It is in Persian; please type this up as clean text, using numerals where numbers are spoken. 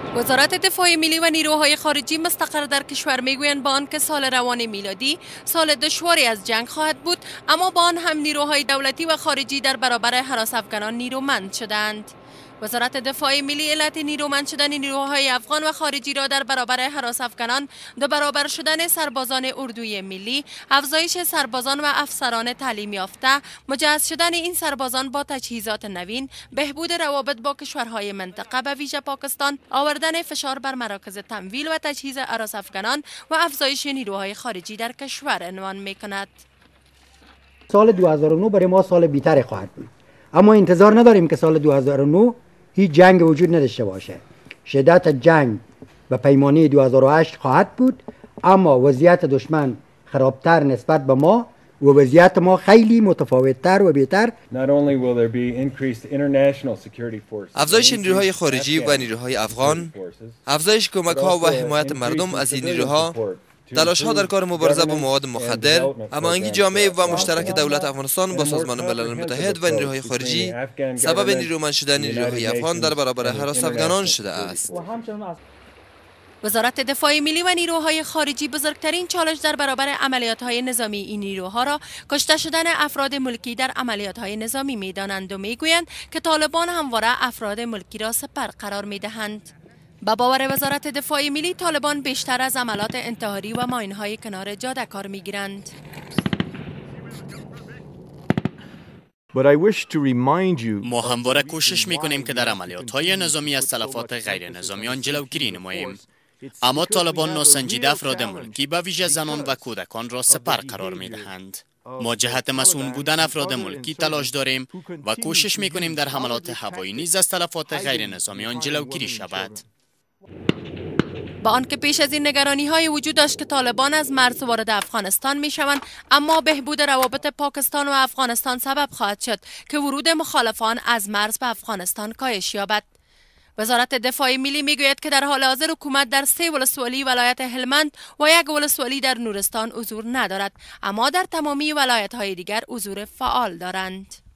وزارت دفاع ملی و نیروهای خارجی مستقر در کشور میگویند با آنکه سال روان میلادی سال دشواری از جنگ خواهد بود، اما با آن هم نیروهای دولتی و خارجی در برابر هراس افغانان نیرومند شدند. وزارت دفاع ملی علت نیرومند شدن نیروهای افغان و خارجی را در برابر هراس افغانان، دو برابر شدن سربازان اردوی ملی، افزایش سربازان و افسران تعلیم یافته، مجهز شدن این سربازان با تجهیزات نوین، بهبود روابط با کشورهای منطقه به ویژه پاکستان، آوردن فشار بر مراکز تمویل و تجهیز هراس افغانان و افزایش نیروهای خارجی در کشور عنوان می‌کند. سال 2009 برای ما سال بی‌تر خواهد بود، اما انتظار نداریم که سال 2009 هیچ جنگ وجود نداشته باشه. شدت جنگ به پیمانه 2008 خواهد بود، اما وضعیت دشمن خرابتر نسبت به ما و وضعیت ما خیلی متفاوت‌تر و بهتر. افزایش نیروهای خارجی و نیروهای افغان، افزایش کمک‌ها و حمایت مردم از این نیروها، تلاش‌ها در کار مبارزه با مواد مخدر، هماهنگی جامع و مشترک دولت افغانستان با سازمان ملل متحد و نیروهای خارجی سبب نیرومند شدن نیروهای افغان در برابر هراس افغانان شده است. وزارت دفاع ملی و نیروهای خارجی بزرگترین چالش در برابر عملیات‌های نظامی این نیروها را کشته شدن افراد ملکی در عملیات‌های نظامی می‌دانند و می‌گویند که طالبان همواره افراد ملکی را سپر قرار می‌دهند. با باور وزارت دفاع ملی، طالبان بیشتر از عملات انتحاری و ماین‌های کنار جاده کار می‌گیرند. ما همواره کوشش می‌کنیم که در عملیات‌های نظامی از تلفات غیر نظامیان جلوگیری نماییم. اما طالبان ناسنجیده افراد ملکی به ویژه زنان و کودکان را سپر قرار می‌دهند. ما جهت مسئول بودن افراد ملکی تلاش داریم و کوشش می‌کنیم در حملات هوایی نیز از تلفات غیر نظامیان جلوگیری شود. با آنکه پیش از این نگرانی‌های وجود داشت که طالبان از مرز وارد افغانستان می‌شوند، اما بهبود روابط پاکستان و افغانستان سبب خواهد شد که ورود مخالفان از مرز به افغانستان کاهش یابد. وزارت دفاع ملی میگوید که در حال حاضر حکومت در 3 ولسوالی ولایت هلمند و 1 ولسوالی در نورستان حضور ندارد، اما در تمامی ولایت‌های دیگر حضور فعال دارند.